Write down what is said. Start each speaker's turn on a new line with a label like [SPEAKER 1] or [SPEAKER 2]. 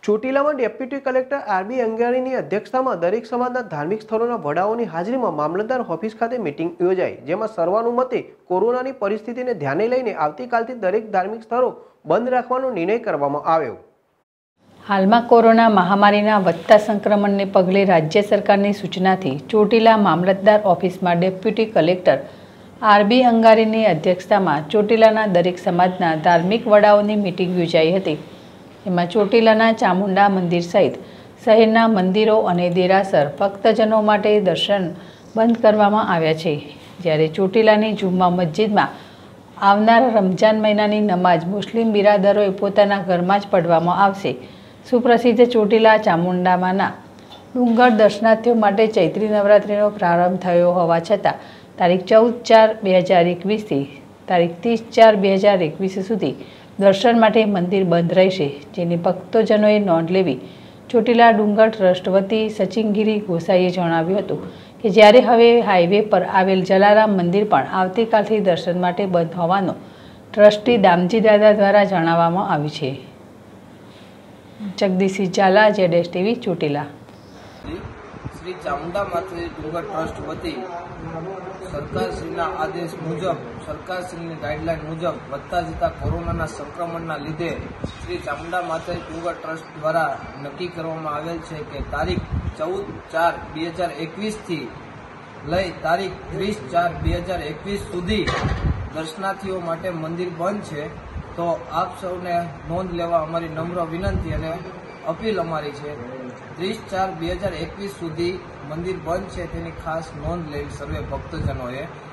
[SPEAKER 1] ચોટીલામાં deputy collector RB અંગારીની અધ્યક્ષતામાં દરેક સમાજના ધાર્મિક સ્થળોના વડાઓની હાજરીમાં મામલતદાર ઓફિસ ખાતે મીટિંગ યોજાઈ, જેમાં સર્વાનુમતે કોરોનાની પરિસ્થિતિને ધ્યાને લઈને આવતીકાલથી દરેક ધાર્મિક સ્થળો બંધ રાખવાનો નિર્ણય કરવામાં આવ્યો।
[SPEAKER 2] હાલમાં કોરોના મહામારીના વધતા સંક્રમણને પગલે રાજ્ય સરકારની સૂચનાથી ચોટીલા મામલતદાર ઓફિસમાં ડેપ્યુટી કલેક્ટર આરબી અંગારીની અધ્યક્ષતામાં ચોટીલાના દરેક સમાજના ધાર્મિક વડાઓની મીટિંગ યોજાઈ હતી। એમાં ચોટીલાના ચામુંડા મંદિર સહિત શહેરના મંદિરો અને દેરાસર ભક્તજનો માટે દર્શન બંધ કરવામાં આવ્યા છે, જ્યારે ચોટીલાની જુમ્મા મસ્જિદમાં આવનાર રમજાન મહિનાની નમાઝ મુસ્લિમ બિરાદરોએ પોતાના ઘરમાં જ પઢવામાં આવશે। સુપ્રસિદ્ધ ચોટીલા ચામુંડામાંના ડુંગર દર્શનાર્થીઓ માટે ચૈત્રી નવરાત્રિનો પ્રારંભ થયો હોવા છતાં તારીખ 14/4/2021થી તારીખ 30/4/2021 સુધી દર્શન માટે મંદિર બંધ રહેશે, જેની ભક્તજનોએ નોંધ લેવી। ચોટીલા ડુંગર ટ્રસ્ટ વતી સચિનગીરી ગોસાઈએ જણાવ્યું હતું કે જ્યારે હવે હાઈવે પર આવેલ જલારામ મંદિર પણ આવતીકાલથી દર્શન માટે બંધ હોવાનું ટ્રસ્ટી દામજી દાદા દ્વારા જણાવવામાં આવ્યું છે। જગદીશસિંહ ઝાલા, ZSTV, ચોટીલા।
[SPEAKER 3] श्री चामुंडा माता डूंगर ट्रस्ट वती सरकारश्रीना आदेश मुजब सरकारश्रीनी गाइडलाइन मुजब વધતા જતા કોરોનાના સંક્રમણના લીધે શ્રી ચામુંડા માતા ડુંગર ટ્રસ્ટ દ્વારા નક્કી કરવામાં આવેલ છે કે તારીખ 14/4/2021 થી લઈ તારીખ 30/4/2021 સુધી દર્શનાર્થીઓ માટે મંદિર બંધ છે। તો આપ સૌને નોંધ લેવા અમારી નમ્ર વિનંતી અને અપીલ અમારી છે। 30/4/2021 સુધી મંદિર બંધ છે, તેની ખાસ નોંધ લેવી સર્વે ભક્તજનોએ।